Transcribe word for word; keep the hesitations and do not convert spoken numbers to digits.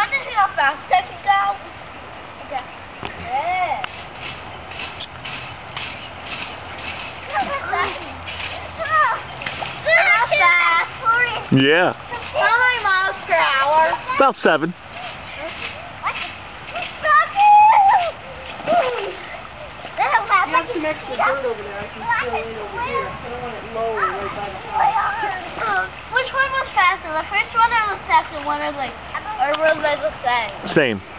want to see how fast I can go? Okay. Yeah. How fast? Yeah. How many miles per hour? About seven. You have some extra dirt over there. I can fill in over here. I don't want it lower right by the house. Which one was faster? The first one or the second one? Or like, or were they the same? Same.